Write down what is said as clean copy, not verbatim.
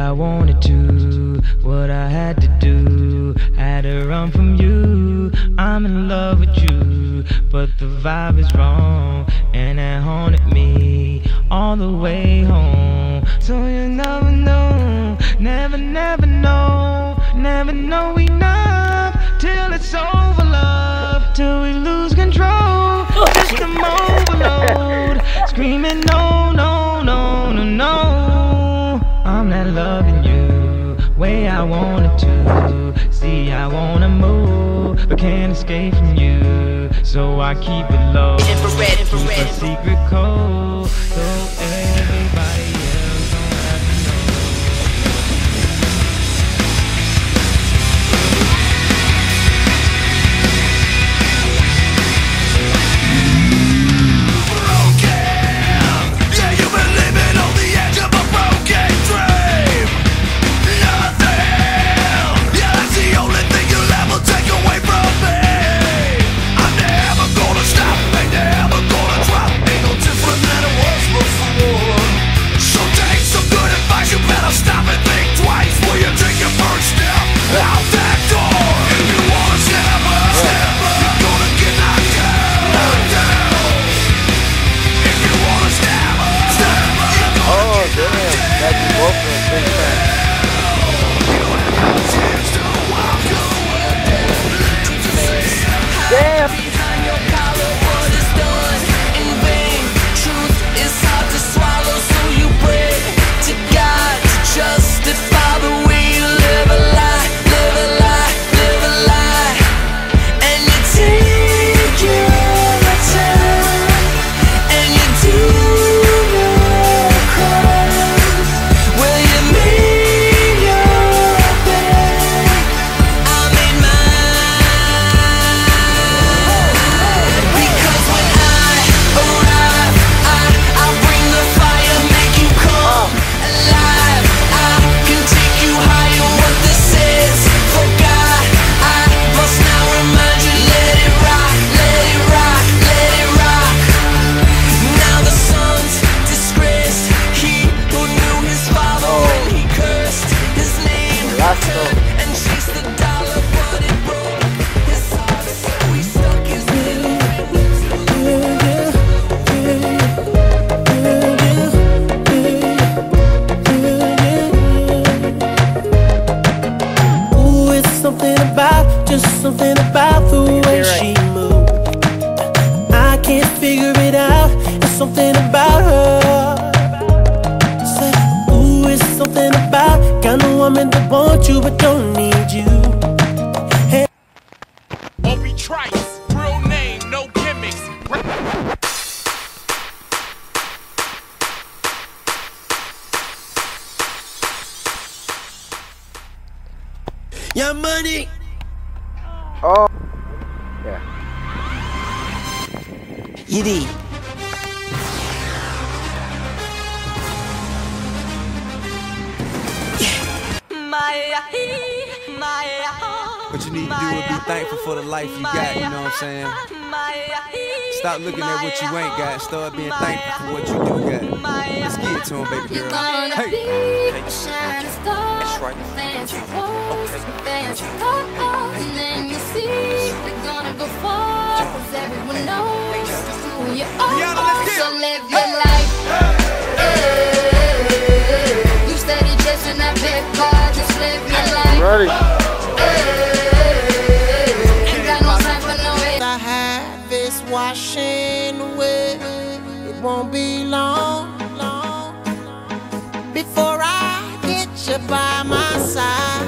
I wanted to, what I had to do, had to run from you. I'm in love with you, but the vibe is wrong, and it haunted me all the way home. So you never know, never know, never know enough till it's over, love, till we lose control. System overload, screaming no, no, no, no, no. I'm not loving you way I wanted to. See, I wanna move, but can't escape from you. So I keep it low, Infrared. keep a secret code, so everybody else don't have to know. Something about the way she moved, I can't figure it out. It's something about her. Say, ooh, it's something about kind of woman that wants you but don't need you. Hey. Obi Trice, real name, no gimmicks. Young Money. Oh, yeah. Yiddy. What you need to do is be thankful for the life you got, you know what I'm saying? Stop looking at what you ain't got, start being thankful for what you do got. Let's get it to him, baby girl. Hey. That's right. And then you see they're gonna go far, 'cause everyone knows who you are. So live your life. You steady chasing that big car, just live your life. I'm ready. Ain't got no time for no way. I have this washing away. It won't be long before I get you by my side.